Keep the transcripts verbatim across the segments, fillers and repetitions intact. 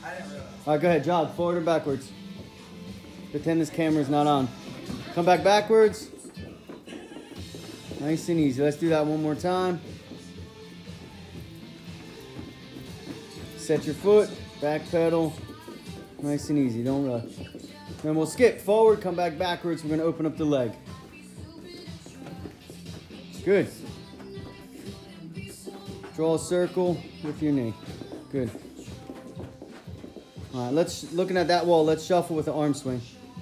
I didn't realize. All right, go ahead. Jog forward or backwards. Pretend this camera's not on. Come back backwards. Nice and easy. Let's do that one more time. Set your foot, back pedal. Nice and easy. Don't rush. Then we'll skip forward, come back backwards. We're going to open up the leg. Good. Draw a circle with your knee. Good. All right, let's, looking at that wall, let's shuffle with the arm swing.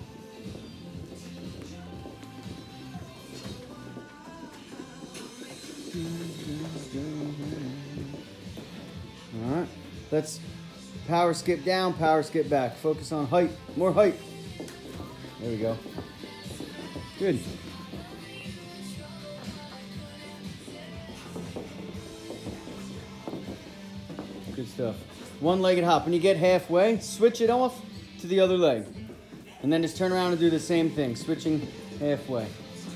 All right, let's power skip down, power skip back. Focus on height, more height. There we go. Good. Good stuff. One-legged hop. When you get halfway, switch it off to the other leg. And then just turn around and do the same thing, switching halfway.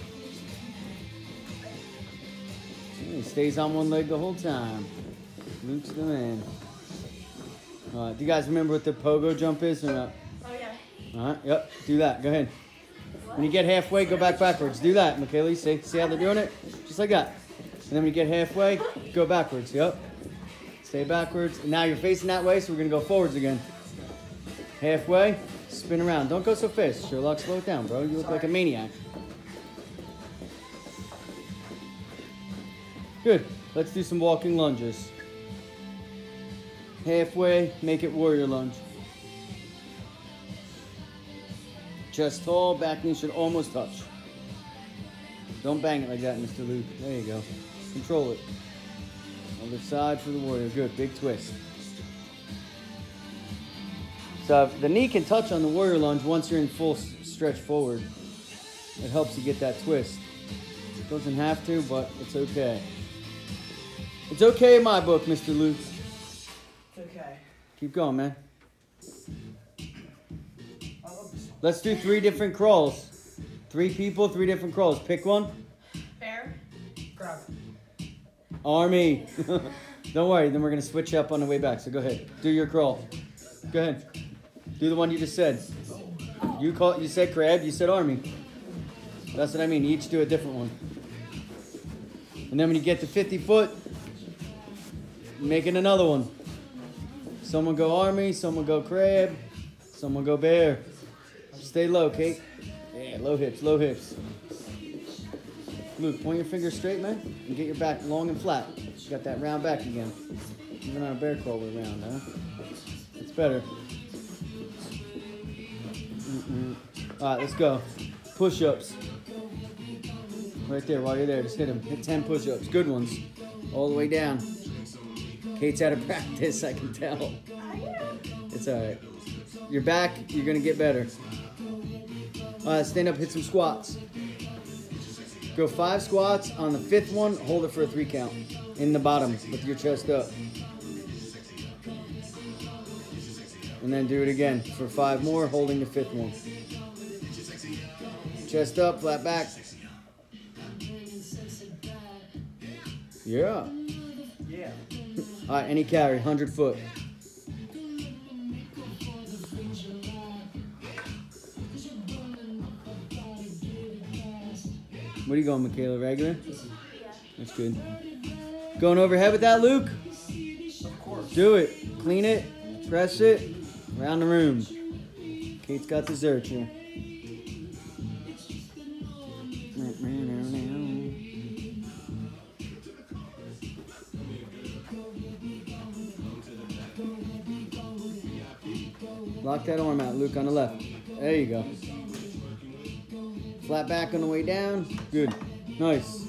He stays on one leg the whole time. Luke's the man. All right, do you guys remember what the pogo jump is or not? Oh, yeah. All right, yep, do that. Go ahead. When you get halfway, go back backwards. Do that, Michaela. See, see how they're doing it? Just like that. And then when you get halfway, go backwards. Yep. Stay backwards. And now you're facing that way, so we're going to go forwards again. Halfway, spin around. Don't go so fast. Sherlock, slow it down, bro. You look Sorry. like a maniac. Good. Let's do some walking lunges. Halfway, make it warrior lunge. Chest tall, back knee should almost touch. Don't bang it like that, Mister Luke. There you go. Control it. Other side for the warrior. Good, big twist. So if the knee can touch on the warrior lunge once you're in full stretch forward. It helps you get that twist. It doesn't have to, but it's okay. It's okay in my book, Mister Luke. It's okay. Keep going, man. Let's do three different crawls. Three people, three different crawls. Pick one. Bear. Grab. Army. Don't worry, then we're going to switch up on the way back. So go ahead. Do your crawl. Go ahead. Do the one you just said. You call, you said crab, you said army. That's what I mean. You each do a different one. And then when you get to fifty foot, make it another one. Someone go army, someone go crab, someone go bear. Stay low, Kate. Yeah, low hips, low hips. Luke, point your finger straight, man, and get your back long and flat. You got that round back again. Even on a bear crawl, we're round, huh? It's better. Mm-mm. All right, let's go. Push-ups. Right there, while you're there, just hit them. Hit ten push-ups, good ones. All the way down. Kate's out of practice, I can tell. It's all right. Your back, you're gonna get better. All right, stand up, hit some squats. Go five squats. On the fifth one, hold it for a three count. In the bottom, with your chest up. And then do it again for five more, holding the fifth one. Chest up, flat back. Yeah. Yeah. All right, any carry, one hundred foot. What are you going, Michaela? Regular? Yeah. That's good. Going overhead with that, Luke? Of course. Do it. Clean it. Press it. Around the room. Kate's got dessert here. Lock that arm out, Luke, on the left. There you go. Flat back on the way down. Good. Nice.